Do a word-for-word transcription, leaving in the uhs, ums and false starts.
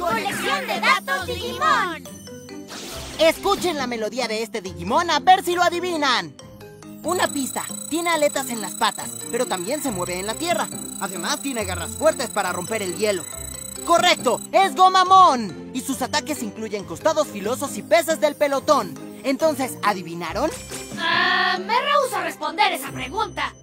¡Colección de datos Digimon! Escuchen la melodía de este Digimon a ver si lo adivinan. Una pista. Tiene aletas en las patas, pero también se mueve en la tierra. Además tiene garras fuertes para romper el hielo. ¡Correcto! ¡Es Gomamon! Y sus ataques incluyen costados filosos y peces del pelotón. Entonces, ¿adivinaron? Uh, me rehúso a responder esa pregunta.